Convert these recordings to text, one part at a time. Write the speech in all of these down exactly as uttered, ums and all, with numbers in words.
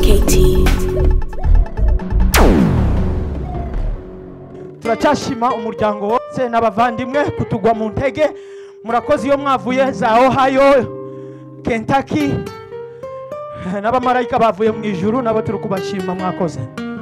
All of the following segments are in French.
K T. Turacashima umuryango wose n'abavandimwe kutugwa mu ntege. Murakoze iyo mwavuye za Ohio, Kentucky, n'abamarayika bavuye mu ijuru nabo turi kubashima mwakoze.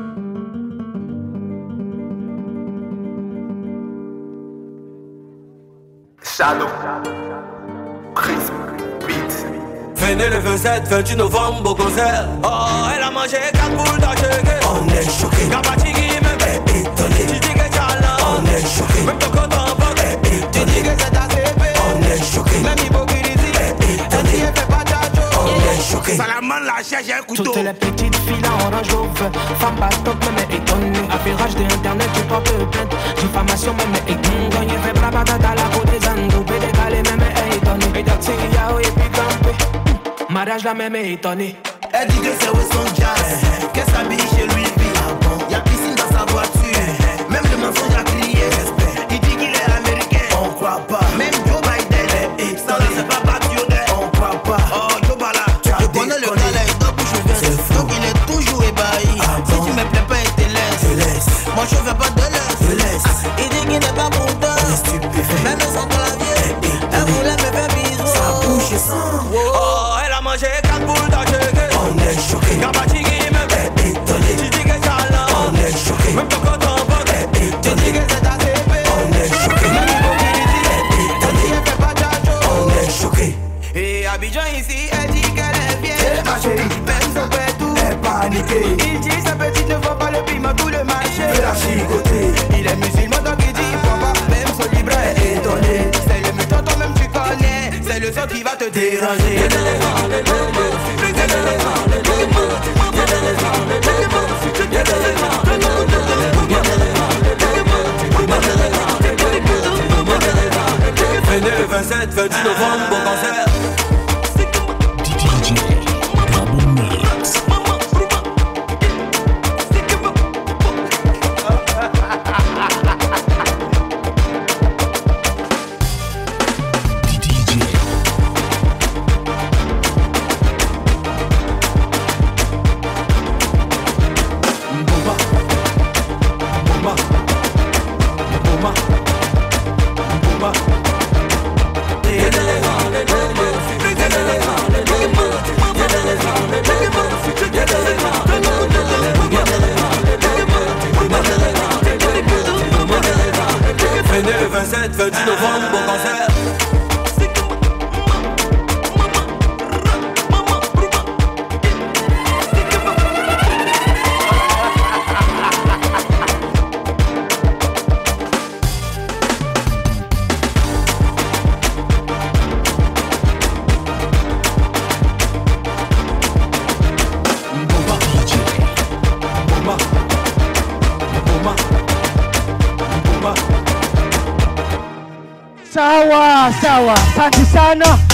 Shadow Prism Beat. Venez le vingt-sept, vingt-huit novembre au concert. Oh, elle a mangé quatre boules d'achèque. On est choqué. Gabatigi même étonné. Tu dis que t'as là. On est choqué. Même ton compte en banque. Tu dis que c'est ta C P. On est choqué. Même hypocrisie. Étonné. Elle fait pas ta joke. On est choqué. Salaman la cherche un couteau. Toutes les petites filles en orange rouge. Femme pas stop même étonné. Affairage d'internet tu portes plainte. Diffamation même étonné. Gagné fait blabata la côté zando. Pédégalé même étonné. Et d'accès yao et puis campé. Mariage la même étonné. Elle dit que c'est où son jazz. Qu'elle s'habille chez lui. Y'a piscine dans sa voiture. Même le mensonge a crié. Il dit qu'il est américain. On croit pas. Même Joe Biden. Ça là c'est pas patriote. On croit pas. Oh Joe Bala. Je connais le gars là et donc je viens. Donc il est toujours ébahi. Si tu me plais pas il te laisse. Moi je veux pas de laisse. Il dit qu'il n'est pas content. Même sans la vieille. Elle voulait me faire bisous. Ça bouge et sang. J'ai quatre boules d'achèque. On est choqué. Gabatigi même étonné. Tu dis que t'as là. On est choqué. Même ton compte en banque. Tu dis que c'est ta C P. On est choqué. Même hypocrisie. Étonné. Elle fait pas ta joke. On est choqué. Et Abidjan ici, elle dit qu'elle est bien. C'est ma chérie. Même son père tout. Elle est paniquée. Il dit sa petite ne voit pas le piment tout le marché. Il la chicoter. Il est musulman donc il dit il voit pas. Même son libre est étonné. C'est le mutant toi même tu connais. C'est le son qui va te déranger. Venez le vingt-sept, vingt-huit novembre au concert. D J Double Mix. Venez le vingt-sept, vingt-huit novembre au concert. Sawa sawa, asante sana.